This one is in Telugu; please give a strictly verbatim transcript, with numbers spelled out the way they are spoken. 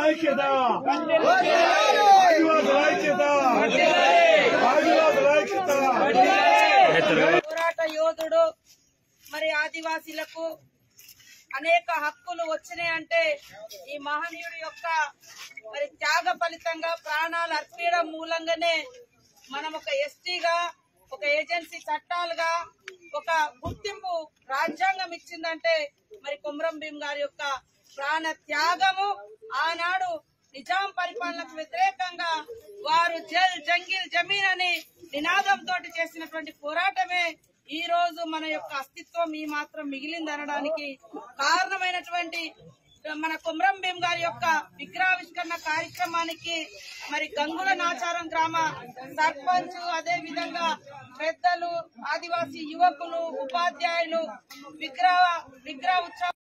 ఐక్యత ఆదివాసుల ఐక్యత ఆదివాసుల ఐక్యత పోరాట యోధుడు మరి ఆదివాసీలకు అనేక హక్కులు వచ్చినాయంటే ఈ మహనీయుడి యొక్క మరి త్యాగ ఫలితంగా ప్రాణాలు అర్పించడం మూలంగానే మనం ఒక ఎస్టీగా ఒక ఏజెన్సీ చట్టాలుగా ఒక గుర్తింపు రాజ్యాంగం ఇచ్చిందంటే మరి కొమరం భీం గారి యొక్క ప్రాణ త్యాగము ఆనాడు నిజాం పరిపాలనకు వ్యతిరేకంగా వారు జల్ జంగిల్ జమీన్ అని నినాదంతో చేసినటువంటి పోరాటమే ఈ రోజు మన యొక్క అస్తిత్వం ఈ మాత్రం మిగిలిందనడానికి కారణమైనటువంటి మన కొమరం భీం గారి యొక్క విగ్రహావిష్కరణ కార్యక్రమానికి మరి గంగుల నాచారం గ్రామ సర్పంచ్ అదే విధంగా పెద్దలు ఆదివాసీ యువకులు ఉపాధ్యాయులు విగ్రహ విగ్రహ ఉత్సవం